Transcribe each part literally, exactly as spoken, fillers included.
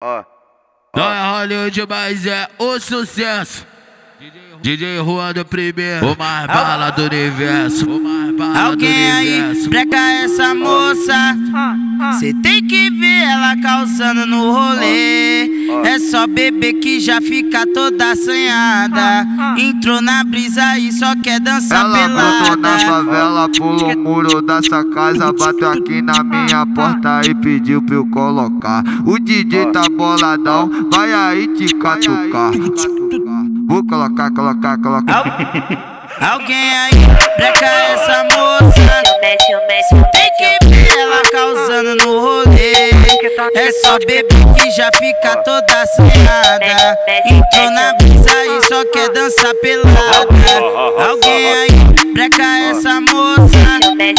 Ó. Não é Hollywood, mas é o sucesso. D J Juan do primeiro, o mais bala do universo. O mais bala Alguém do aí, universo. breca essa moça. Cê tem que ver ela calçando no rolê. É só beber que já fica toda assanhada. Entrou na brisa e só quer dançar ela pelada. Ela brotou na favela, pulou o muro dessa casa, bateu aqui na minha porta e pediu pra eu colocar. O D J tá boladão, vai aí te catucar. Vou colocar, colocar, colocar. Alguém aí, breca essa moça. Tem que ver ela causando no rolê. É só beber que já fica toda assanhada. Entrou na brisa e só quer dançar pelada. Alguém aí, breca essa moça.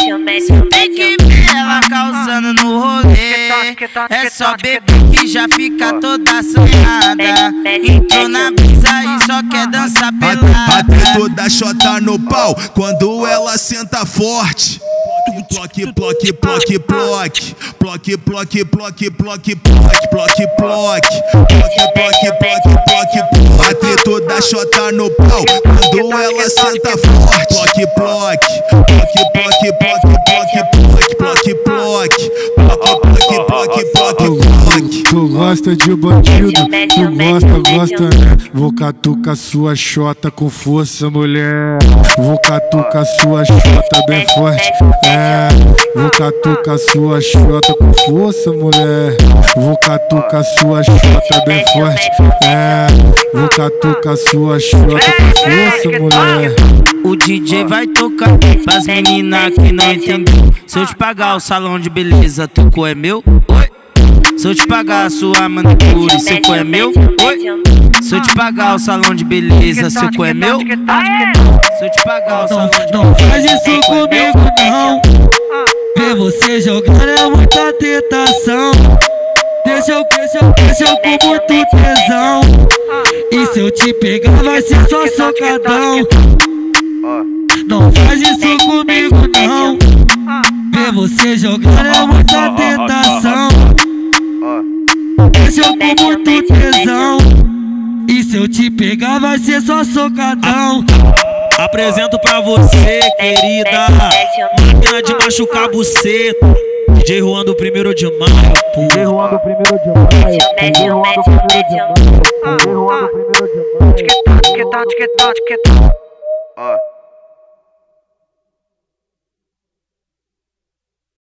Tem que ver ela causando no rolê. É só beber que já fica toda assanhada. Entrou na brisa e só quer dançar pelada. Bate toda chota no pau quando ela senta forte. Ploque, ploque, ploque, ploque. Ploque, ploque, ploque, ploque, ploque, ploque, ploque. Ploque, ploque, ploque, ploque. Bate toda chota no pau quando ela senta forte. Ploque, ploque. Ploque, ploque, ploque, ploque, ploque, ploque, ploque. Ploque, ploque, ploque, ploque. Tu gosta de bandido, tu gosta, gosta, né? Vou catucar sua chota com força, mulher. Vou catucar sua chota bem forte, é. Vou catucar sua chota com força, mulher. Vou catucar sua chota bem forte, é. Vou catucar sua chota com força, mulher. O D J vai tocar pras meninas que não entendeu. Se eu te pagar o salão de beleza, teu cu é meu? Oi? Se eu te pagar a sua manicure, seu cu é meu? Oi? Se eu te pagar o salão de beleza, seu cu é meu? Se eu te pagar o salão de beleza, não faz isso comigo não. Ver você jogando é muita tentação. Deixa eu, deixa eu, deixa eu com muito tesão. E se eu te pegar vai ser só socadão. Não faz isso comigo não. Ver você jogando é muita tentação. Deixa eu com muito tesão. E se eu te pegar vai ser só socadão. Apresento pra você, querida, máquina de machucar buceta. D J Juan do primeiro de maio, pô. D J Juan do primeiro de maio. D J Juan do primeiro de maio. D J Juan do primeiro de maio. Ó.